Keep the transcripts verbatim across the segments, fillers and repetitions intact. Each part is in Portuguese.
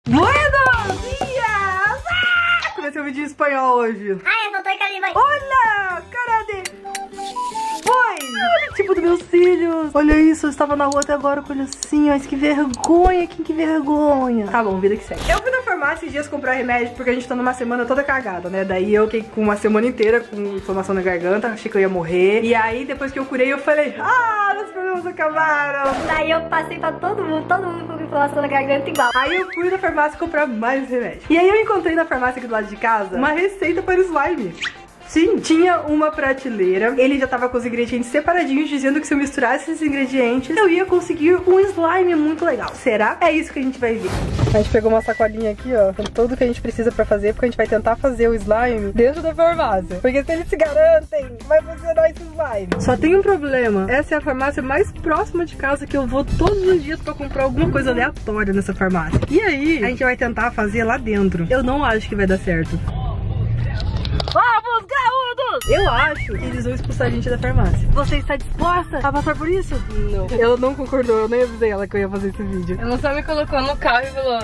Buenos dias! Ah! Comecei um vídeo em espanhol hoje. Ai, eu tô em Caliba. Olha, cara de... Oi! Olha o tipo dos meus cílios. Olha isso, eu estava na rua até agora com olho assim, mas que vergonha, que, que vergonha. Tá bom, vida que segue. Eu fui na farmácia esses dias comprar remédio porque a gente tá numa semana toda cagada, né? Daí eu fiquei com uma semana inteira com inflamação na garganta, achei que eu ia morrer. E aí, depois que eu curei, eu falei, ah, meus problemas acabaram. Daí eu passei pra todo mundo, todo mundo com inflamação na garganta igual. Aí eu fui na farmácia comprar mais remédio. E aí eu encontrei na farmácia aqui do lado de casa uma receita para slime. Sim, tinha uma prateleira, ele já tava com os ingredientes separadinhos, dizendo que se eu misturasse esses ingredientes, eu ia conseguir um slime muito legal. Será? É isso que a gente vai ver. A gente pegou uma sacolinha aqui, ó, com tudo que a gente precisa pra fazer, porque a gente vai tentar fazer o slime dentro da farmácia. Porque se eles se garantem, vai funcionar esse slime. Só tem um problema, essa é a farmácia mais próxima de casa que eu vou todos os dias pra comprar alguma coisa aleatória nessa farmácia. E aí, a gente vai tentar fazer lá dentro. Eu não acho que vai dar certo. Vamos, graúdos! Eu acho que eles vão expulsar a gente da farmácia. Você está disposta a passar por isso? Não. Ela não concordou, eu nem avisei ela que eu ia fazer esse vídeo. Ela só me colocou no carro e falou...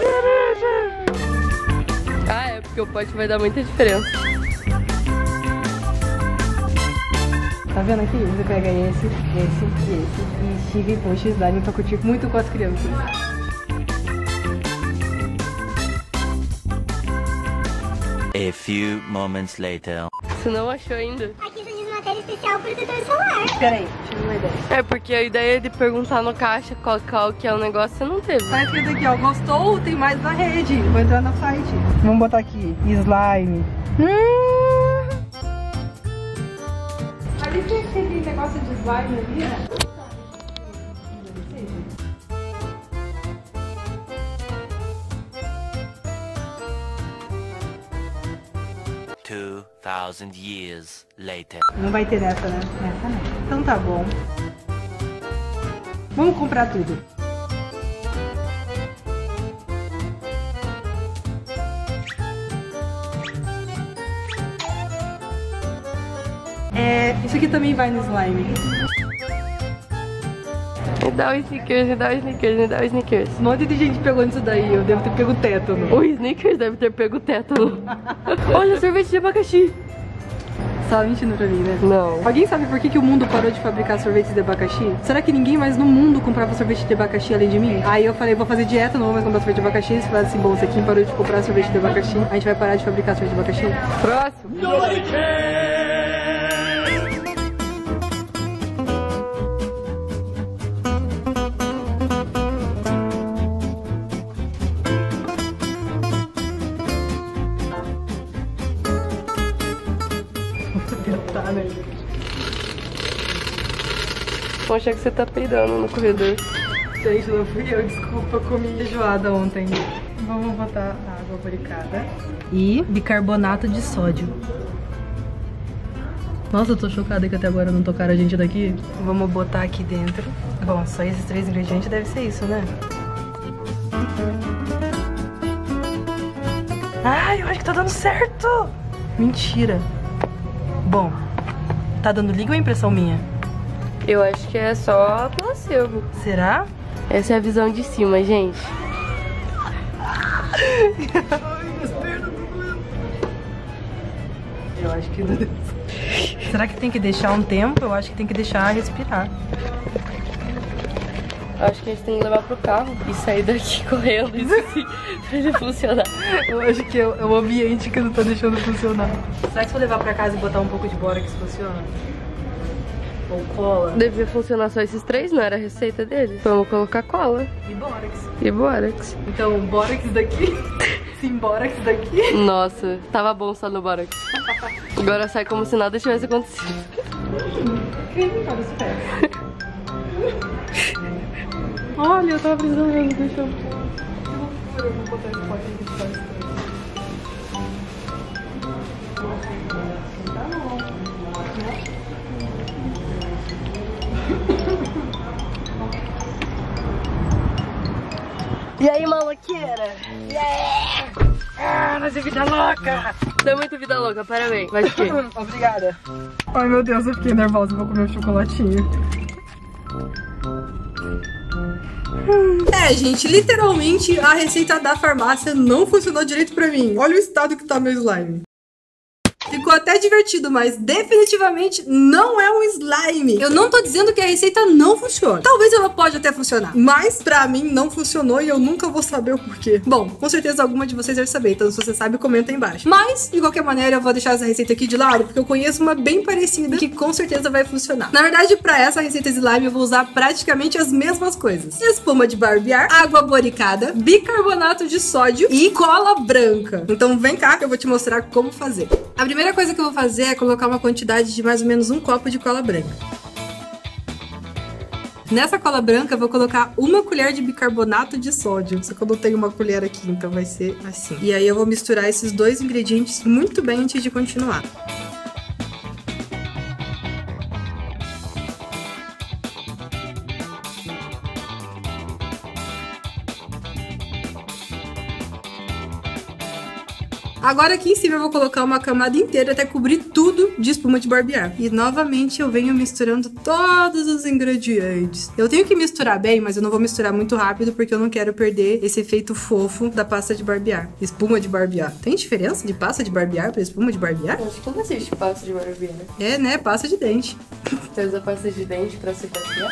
Ah, é, porque o pote vai dar muita diferença. Tá vendo aqui? Você pega esse, esse e esse e estica e puxa slime pra curtir muito com as crianças. A few moments later. Você não achou ainda? Aqui você diz matéria especial protetor solar. Pera aí, tive uma ideia. É, porque a ideia de perguntar no caixa qual, qual que é o negócio, você não teve. Tá escrito aqui, ó, gostou? Tem mais na rede. Vou entrar no site. Vamos botar aqui, slime. Hum. Ali tem aquele negócio de slime ali, né? Two thousand years later. Não vai ter nessa, né? Nessa não. Então tá bom. Vamos comprar tudo. É, isso aqui também vai no slime. Me dá o Snickers, me dá o Snickers, me dá o Snickers. Um monte de gente pegou nisso daí, eu devo ter pego tétano. O Snickers deve ter pego o tétano. Olha, sorvete de abacaxi. Você tava mentindo pra mim, né? Não. Alguém sabe por que, que o mundo parou de fabricar sorvetes de abacaxi? Será que ninguém mais no mundo comprava sorvete de abacaxi além de mim? Aí eu falei, vou fazer dieta, não vou mais comprar sorvete de abacaxi. Eles falaram assim, bom, você aqui parou de comprar sorvete de abacaxi, a gente vai parar de fabricar sorvete de abacaxi. Próximo. Tá, né? Vou achar que você tá peidando no corredor. Gente, não fui eu, desculpa, comi enjoada ontem. Vamos botar água boricada e bicarbonato de sódio. Nossa, eu tô chocada que até agora não tocaram a gente daqui. Vamos botar aqui dentro. Bom, só esses três ingredientes deve ser isso, né? Ai, eu acho que tá dando certo! Mentira! Bom, tá dando liga ou é impressão minha? Eu acho que é só placebo. Será? Essa é a visão de cima, gente. Eu acho que... Será que tem que deixar um tempo? Eu acho que tem que deixar respirar. Eu acho que a gente tem que levar pro carro e sair daqui correndo, isso assim, pra ele funcionar. Eu acho que é o, é o ambiente que não tá deixando funcionar. Será que se eu levar pra casa e botar um pouco de bórax funciona? Ou cola? Devia funcionar só esses três, não era a receita deles? Vamos colocar cola E bórax. e bórax. Então, bórax daqui, sim, bórax daqui. Nossa, tava bom só no bórax. Agora sai como se nada tivesse acontecido. Quem limpar os pés? Olha, eu tava precisando, deixa eu... Eu vou botar esse pote aqui de fora. Tá bom. E aí, maloqueira? Yeah! Ah, mas é vida louca! Você é muito vida louca, parabéns. Mas o quê? Obrigada. Ai, meu Deus, eu fiquei nervosa, vou comer um chocolatinho. É, gente, literalmente a receita da farmácia não funcionou direito pra mim. Olha o estado que tá meu slime. Ficou até divertido, mas definitivamente não é um slime. Eu não tô dizendo que a receita não funciona. Talvez ela pode até funcionar, mas pra mim não funcionou e eu nunca vou saber o porquê. Bom, com certeza alguma de vocês deve saber, então se você sabe, comenta aí embaixo. Mas, de qualquer maneira, eu vou deixar essa receita aqui de lado, porque eu conheço uma bem parecida que com certeza vai funcionar. Na verdade, pra essa receita de slime, eu vou usar praticamente as mesmas coisas. Espuma de barbear, água boricada, bicarbonato de sódio e cola branca. Então vem cá que eu vou te mostrar como fazer. A primeira coisa que eu vou fazer é colocar uma quantidade de mais ou menos um copo de cola branca. Nessa cola branca eu vou colocar uma colher de bicarbonato de sódio. Só que eu não tenho uma colher aqui, então vai ser assim. E aí eu vou misturar esses dois ingredientes muito bem antes de continuar. Agora aqui em cima eu vou colocar uma camada inteira até cobrir tudo de espuma de barbear. E novamente eu venho misturando todos os ingredientes. Eu tenho que misturar bem, mas eu não vou misturar muito rápido porque eu não quero perder esse efeito fofo da pasta de barbear. Espuma de barbear. Tem diferença de pasta de barbear para espuma de barbear? Acho que não existe pasta de barbear. É, né? Pasta de dente. Você usa pasta de dente pra se barbear?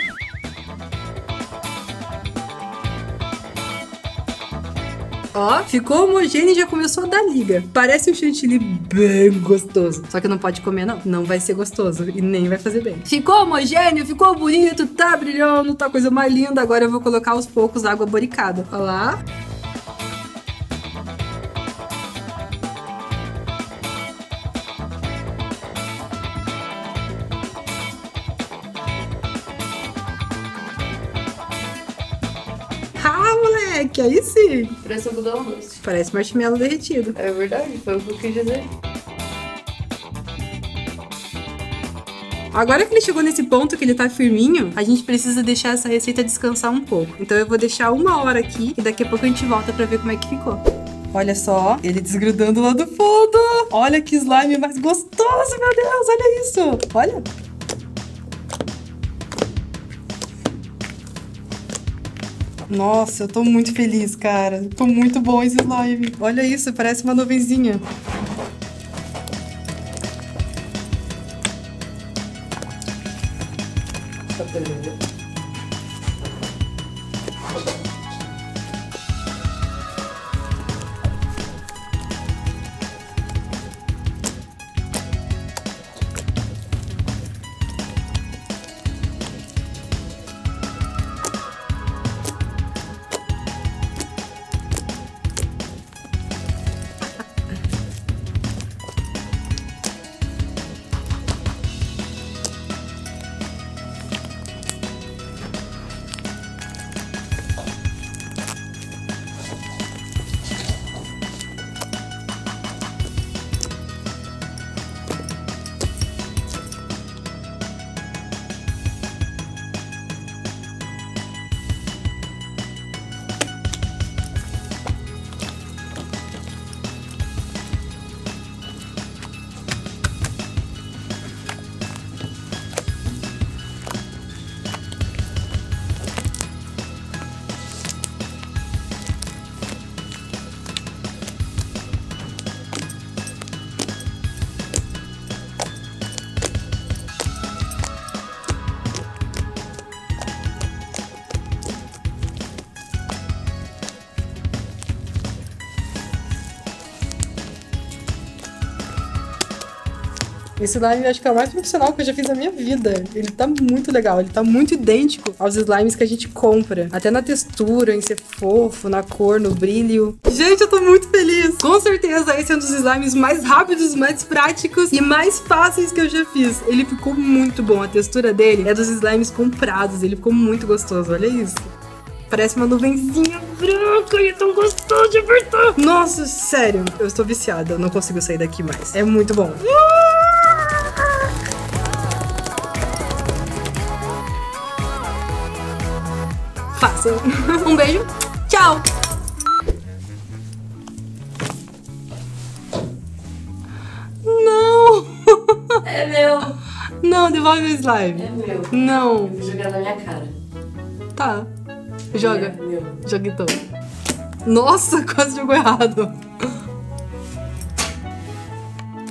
Ó, ficou homogêneo e já começou a dar liga. Parece um chantilly bem gostoso. Só que não pode comer, não. Não vai ser gostoso e nem vai fazer bem. Ficou homogêneo, ficou bonito, tá brilhando, tá coisa mais linda. Agora eu vou colocar aos poucos água boricada. Olha lá. Ah, moleque, aí sim. Parece algodão doce. Parece marshmallow derretido. É verdade, foi o que eu quis dizer. Agora que ele chegou nesse ponto que ele tá firminho, a gente precisa deixar essa receita descansar um pouco. Então eu vou deixar uma hora aqui e daqui a pouco a gente volta pra ver como é que ficou. Olha só, ele desgrudando lá do fundo. Olha que slime mais gostoso, meu Deus, olha isso. Olha. Nossa, eu tô muito feliz, cara. Tô muito bom esse slime. Olha isso, parece uma nuvenzinha. Tá pegando. Esse slime eu acho que é o mais profissional que eu já fiz na minha vida. Ele tá muito legal, ele tá muito idêntico aos slimes que a gente compra. Até na textura, em ser fofo, na cor, no brilho. Gente, eu tô muito feliz. Com certeza esse é um dos slimes mais rápidos, mais práticos e mais fáceis que eu já fiz. Ele ficou muito bom, a textura dele é dos slimes comprados, ele ficou muito gostoso, olha isso. Parece uma nuvenzinha branca e é tão gostoso de apertar. Nossa, sério, eu estou viciada, eu não consigo sair daqui mais. É muito bom. Façam. Um beijo. Tchau. Não. É meu. Não, devolve o slime. É meu. Não. Eu vou jogar na minha cara. Tá. Joga. Joga então. Nossa, quase jogou errado.